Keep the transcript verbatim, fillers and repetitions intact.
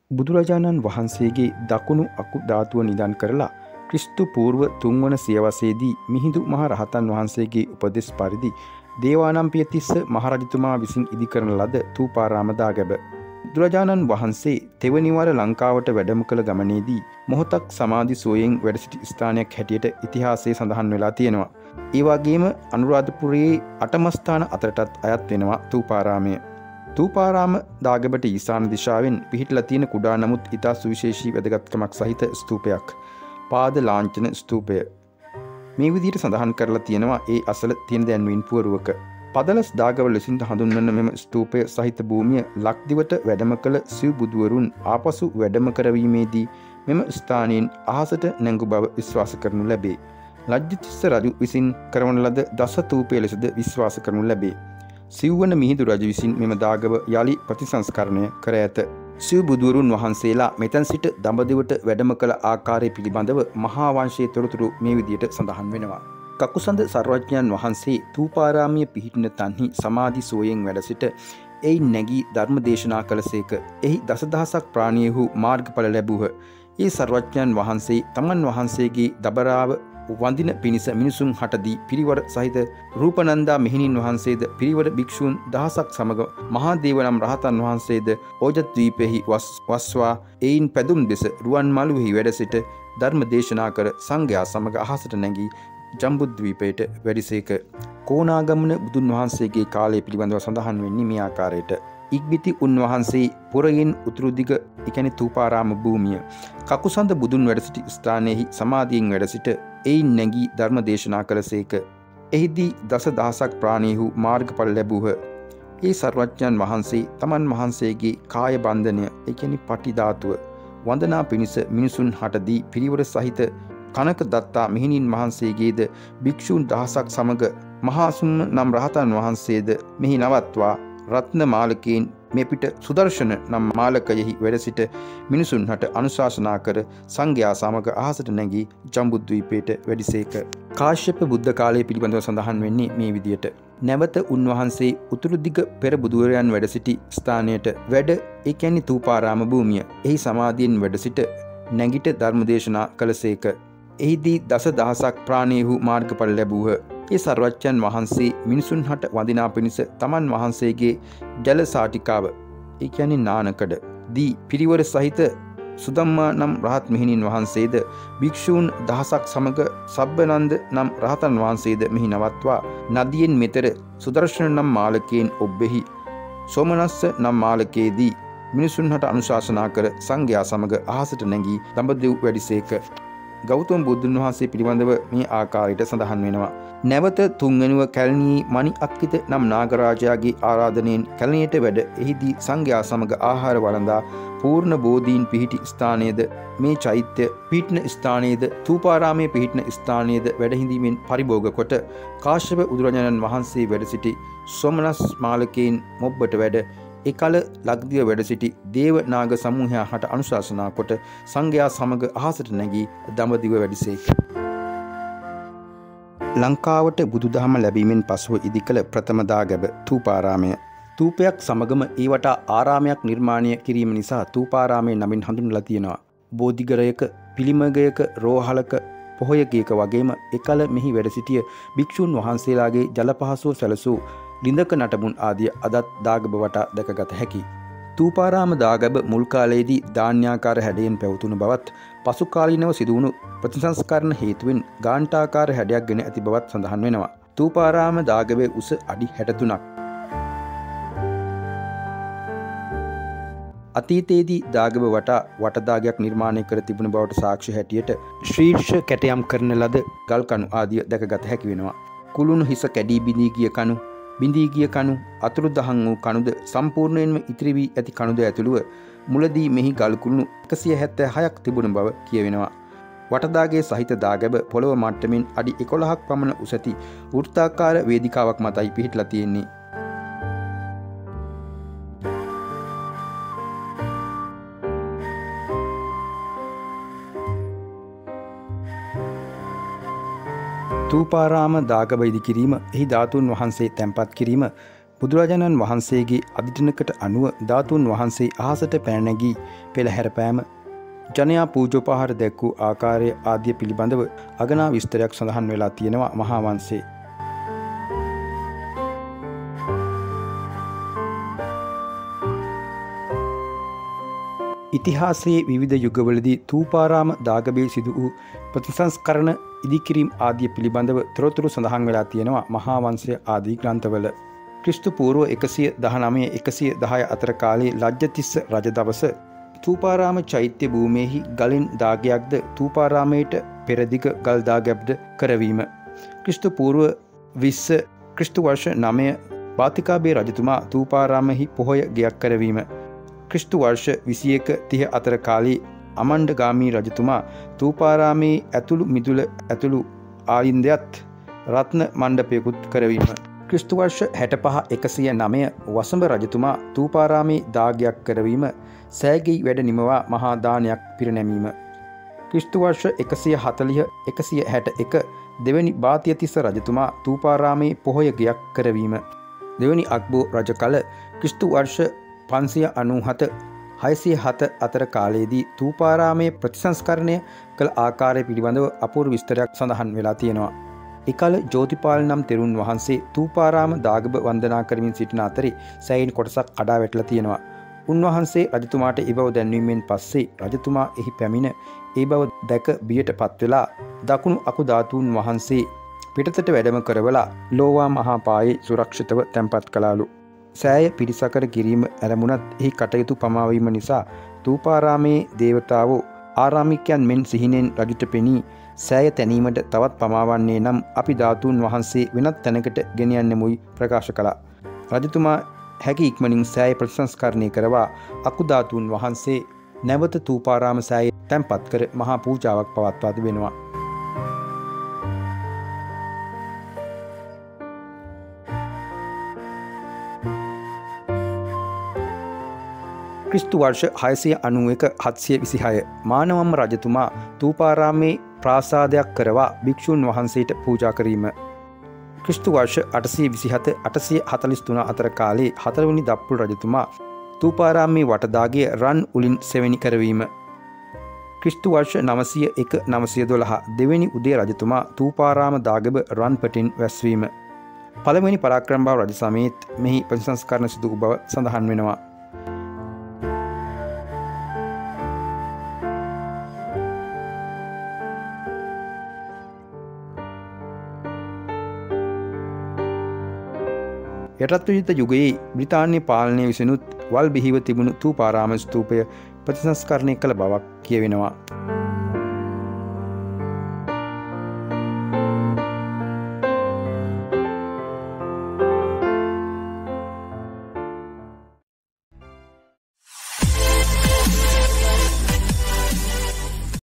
බුදුරජාණන් වහන්සේගේ දකුණු අකු ධාතුව නිදන් කරලා ක්‍රිස්තු පූර්ව තුන්වන සියවසේදී මිහිඳු මහ රහතන් වහන්සේගේ උපදෙස් පරිදි දේවානම්පියතිස්ස මහරජතුමා විසින් ඉදි කරන ලද ථූපාරාම දාගැබ. බුදුරජාණන් වහන්සේ තෙවනිවර ලංකාවට වැඩම කළ ගමනේදී මොහොතක් සමාධි සෝයෙන් වැඩ සිටි ස්ථානයක් හැටියට ඉතිහාසයේ සඳහන් වෙලා තියෙනවා. ඒ වගේම අනුරාධපුරයේ අටමස්ථාන අතරටත් අයත් වෙනවා ථූපාරාමය. ථූපාරාම දාගැබට ඊසාන දිශාවෙන් පිහිටලා තියෙන කුඩා නමුත් ඉතා සුවිශේෂී වැදගත්කමක් සහිත ස්තූපයක්. පාද ලාංඡන ස්තූපය. මේ විදිහට සඳහන් කරලා තියෙනවා ඒ අසල තියෙන දැන්වීම් පුවරුවක. පදලස් දාගැබ ලෙසින් හඳුන්වන මෙම ස්තූපය සහිත භූමිය ලක්දිවට වැඩම කළ සිව් බුදුවරුන් ආපසු වැඩම කරවීමේදී මෙම ස්ථානයෙන් අහසට නැංගු බව විශ්වාස කරනු ලැබේ. ලජ්ජිතිස්ස රජු විසින් කරවන ලද දස ථූපය ලෙසද විශ්වාස කරනු ලැබේ. සිව්වන මිහිඳු රජු විසින් මෙම දාගැබ යළි ප්‍රතිසංස්කරණය කර ඇත. සිව් බුදුවරුන් වහන්සේලා මෙතැන් සිට දඹදිවට වැඩම කළ ආකාරය පිළිබඳව මහා වංශයේ තොරතුරු මේ විදියට සඳහන් වෙනවා. කකුසඳ සර්වඥයන් වහන්සේ ථූපාරාමයේ පිහිටින තන්හි සමාධි සෝයෙන් වැඩ සිට එයින් නැගී ධර්ම දේශනා කළසේක. එහි දසදහසක් ප්‍රාණියහු මාර්ගඵල ලැබූහ. ඒ සර්වඥයන් වහන්සේ තමන් වහන්සේගේ දබරාව වඳින පිණිස මිනිසුන් හටදී පිරිවර සහිත රූපනන්දා මෙහිණින් වහන්සේද පිරිවර භික්ෂූන් දහසක් සමග මහා දේව නම් රහතන් වහන්සේද ඕජත්වීපෙහි වස්වා එයින් පැදුම් දෙස රුවන් මළුවෙහි වැඩ සිට ධර්ම දේශනා කර සංඝයා සමග අහසට නැගී ජම්බුද්වීපයට වැඩිසේක. කෝණාගමන බුදුන් වහන්සේගේ කාලය පිළිබඳව සඳහන් වෙන්නේ මේ ආකාරයට. ඉක්බිති උන්වහන්සේ පුරයෙන් උතුරු දිග එකැනි ථූපාරාම භූමිය කකුසඳ බුදුන් වැඩ සිටි ස්ථානයෙහි සමාධියෙන් වැඩ සිට එයින් නැගී ධර්ම දේශනා කළසේක. එහිදී දස දහසක් ප්‍රාණීහු මාර්ගඵල ලැබූහ. ඒ සර්වඥයන් වහන්සේ තමන් වහන්සේගේ කාය බන්ධනය එකැනි පටි ධාතුව වන්දනා පිණිස මිනිසුන් හටදී පිරිවර සහිත කනක දත්තා මෙහිණින් වහන්සේගේද භික්ෂූන් දහසක් සමග මහාසුම්ම නම් රහතන් වහන්සේද මෙහි නවත්වා රත්න මාලකයෙන් මෙපිට සුදර්ශන නම් මාලකයෙහි වැඩ සිට මිනිසුන් හට අනුශාසනා කර සංඝයා සමග අහසට නැගී ජම්බුද්වීපයට වැඩිසේක. කාශ්‍යප බුද්ධ කාලය පිළිබඳව සඳහන් වෙන්නේ මේ විදියට. නැවත උන්වහන්සේ උතුරු දිග පෙර බුදුවරයන් වැඩ සිටි ස්ථානයට වැඩ ඒ කියන්නේ ථූපාරාම භූමිය. එහි සමාධියෙන් වැඩ සිට නැගිට ධර්ම දේශනා කළසේක. එහිදී දස දහසක් ප්‍රාණීහු මාර්ගඵල ලැබූහ. ඒ සර්වඥයන් වහන්සේ මිනිසුන් හට වඳිනා පිණිස තමන් වහන්සේගේ ජල සාටිකාව ඒ කියන්නේ නානකඩ දී පිරිවර සහිත සුදම්මා නම් රහත් මෙහිණින් වහන්සේද භික්ෂූන් දහසක් සමග සබ්බනන්ද නම් රහතන් වහන්සේද මෙහි නවත්වා නදියෙන් මෙතර සුදර්ශන නම් මාලකයෙන් ඔබ්බෙහි සෝමනස්ස නම් මාලකයේදී මිනිසුන් හට අනුශාසනා කර සංඝයා සමග අහසට නැගී දඹදිව් වැඩිසේක. ගෞතම බුදුන් වහන්සේ පිළිබඳව මේ ආකාරයට සඳහන් වෙනවා. නැවත තුන්වෙනුව කැලණියේ මණි අක්කිත නම් නාගරාජයාගේ ආරාධනයෙන් කැලණියට වැඩ එහිදී සංඝයා සමග ආහාර වළඳා පූර්ණ බෝධීන් පිහිටි ස්ථානයේද මේ චෛත්‍ය පිහිටන ස්ථානයේද ථූපාරාමයේ පිහිටන ස්ථානයේද වැඩහිඳීමෙන් පරිභෝග කොට කාශ්‍යප බුදුරජාණන් වහන්සේ වැඩ සිටි සෝමනස් මාලකයෙන් මොබ්බට වැඩ එකල ලක්දිව වැඩ සිටි දේව නාග සමූහයා හට අනුශාසනා කොට සංඝයා සමග අහසට නැගී දඹදිව වැඩිසේක. ලංකාවට බුදුදහම ලැබීමෙන් පසුව ඉදිකළ ප්‍රථම දාගැබ ථූපාරාමය. ථූපයක් සමගම ඒවට ආරාමයක් නිර්මාණය කිරීම නිසා ථූපාරාමයේ නමින් හඳුන්වලා තියෙනවා. බෝධිගරයක, පිළිමගයක, රෝහලක, පොහොයකයක වගේම එකල මෙහි වැඩ සිටිය භික්ෂූන් වහන්සේලාගේ ජල පහසුව සැලසූ ලිඳක නටබුන් ආදිය අදත් දාගැබ වටා දැකගත හැකි. ථූපාරාම දාගැබ මුල් කාලයේදී ධාන්‍යාකාර හැඩයෙන් පැවතුණු බවත් පසු කාලීනව සිදුවුණු ප්‍රතිසංස්කරණ හේතුවෙන් ගාන්ඨාකාර හැඩයක් ගෙන ඇති බවත් සඳහන් වෙනවා. ථූපාරාම දාගැබේ උස අඩි හැට තුනක්. අතීතයේදී දාගැබ වටා වටදාගයක් නිර්මාණය කර තිබුණ බවට සාක්ෂි හැටියට ශීර්ෂ කැටයම් කරන ලද ගල් කණු ආදිය දැකගත හැකි වෙනවා. කුළුණු හිස කැඩී බිඳී ගිය කණු, බිඳී ගිය කණු, අතුරුදහන් වූ කණුද සම්පූර්ණයෙන්ම ඉතිරි වී ඇති කණුද ඇතුළුව මුලදී මෙහි ගල් කුළුණු එකසිය හැත්තෑ හයක් තිබුණ බව කියවෙනවා. වටදාගේ සහිත දාගැබ පොළොව මට්ටමින් අඩි එකොළහක් පමණ උස ඇති වෘත්තාකාර වේදිකාවක් මතයි පිහිටලා තියෙන්නේ. ථූපාරාම දාගැබ ඉදි කිරීම, එහි ධාතුන් වහන්සේ තැන්පත් කිරීම බුදුරජාණන් වහන්සේගේ අදිටනකට අනුව ධාතුන් වහන්සේ අහසට පැන නැගී පෙළහැරපෑම, ජනයා පූජෝපහාර දැක්වූ ආකාරය ආදිය පිළිබඳව අගනා විස්තරයක් සඳහන් වෙලා තියෙනවා මහා වංශයේ. ඉතිහාසයේ විවිධ යුගවලදී ථූපාරාම දාගබේ සිදු වූ ප්‍රතිසංස්කරණ ඉදිකිරීම් ආදිය පිළිබඳව තොරතුරු සඳහන් වෙලා තියෙනවා මහා වංශය ආදී ග්‍රන්ථවල. ක්‍රිස්තු පූර්ව එකසිය දහනවය එකසිය දහය අතර කාලයේ ලජ්ජතිස්ස රජ දවස ථූපාරාම චෛත්‍ය භූමියෙහි ගලින් දාගයක්ද ථූපාරාමයට පෙරදිග ගල් දාගැබ්ද කරවීම. ක්‍රිස්තු පූර්ව විස්ස ක්‍රිස්තු වර්ෂ නවය වාතිකාබේ රජතුමා ථූපාරාමෙහි පොහොය ගෙයක් කරවීම. ක්‍රිස්තු වර්ෂ විසියක තිහ අතර කාලයේ අමණ්ඩගාමී රජතුමා ථූපාරාමේ ඇතුළු මිදුල ඇතුළු ආයින්දයත් රත්න මණ්ඩපයකුත් කරවීම. ක්‍රිස්තු වර්ෂ හැටපහ එකසිය නවය වසඹ රජතුමා ථූපාරාමේ දාගයක් කරවීම, සෑගෙයි වැඩ නිමවා මහා දානයක් පිරිනැමීම. ක්‍රිස්තු වර්ෂ එකසිය හතළිහ එකසිය හැට එක දෙවැනි භාතියතිස්ස රජතුමා ථූපාරාමේ පොහොය ගෙයක් කරවීම. දෙවැනි අක්බෝ රජ කල ක්‍රිස්තු වර්ෂ පන්සිය අනූහත හයසිය හත අතර කාලයේදී ථූපාරාමයේ ප්‍රතිසංස්කරණය කළ ආකාරය පිළිබඳව අපූර්ව විස්තරයක් සඳහන් වෙලා තියෙනවා. එකල ජෝතිපාල නම් තෙරුන් වහන්සේ ථූපාරාම දාගබ වන්දනා කරමින් සිටින අතරේ සෑයින් කොටසක් අඩා වැටලා තියෙනවා. උන්වහන්සේ රජතුමාට ඒ බව දැන්වීමෙන් පස්සේ රජතුමා එහි පැමිණ ඒ බව දැක බියට පත් වෙලා දකුණු අකු ධාතුන් වහන්සේ පිටතට වැඩම කරවලා ලෝවා මහා පායේ සුරක්ෂිතව තැන්පත් කළාලු. සෑය පිරිසකර කිරීම ඇරමුණත් එහි කටයුතු පමාවීම නිසා ථූපාරාමේ දේවතාවෝ ආරාමිකයන් මෙන් සිහිනෙන් රජුට පෙනී සෑය තැනීමට තවත් පමාවන්නේ නම් අපි ධාතුන් වහන්සේ වෙනත් තැනකට ගෙනියන්නෙමුයි ප්‍රකාශ කළා. රජතුමා හැකි ඉක්මනින් සෑය ප්‍රතිසංස්කරණය කරවා අකු ධාතුන් වහන්සේ නැවත ථූපාරාම සෑය තැන්පත් කර මහා පූජාවක් පවත්වා තිබෙනවා. ක්‍රිස්තු වර්ෂ හයසිය අනූ එක හත්සිය විසිහය මානවම්ම රජතුමා ථූපාරාමේ ප්‍රාසාදයක් කරවා භික්ෂූන් වහන්සේට පූජා කිරීම. ක්‍රිස්තු වර්ෂ අටසිය විසිහත අටසිය හතළිස් තුන අතර කාලයේ හතරවෙනි දප්පුල් රජතුමා ථූපාරාමේ වටදාගේ රන් උලින් සෙවණි කරවීම. ක්‍රිස්තු වර්ෂ නවසිය එක නවසිය දොළහ දෙවැනි උදේ රජතුමා ථූපාරාම දාගබ රන් පටින් වැස්වීම. පළවෙනි පරාක්‍රමබාහු රජ සමයේත් මෙහි ප්‍රතිසංස්කරණ සිදු වූ බව සඳහන් වෙනවා. යටත් විජිත යුගයේ බ්‍රිතාන්‍ය පාලනය විසිනුත් වල් බිහිව තිබුණු ථූපාරාම ස්තූපය ප්‍රතිසංස්කරණය කළ බවක් කියවෙනවා.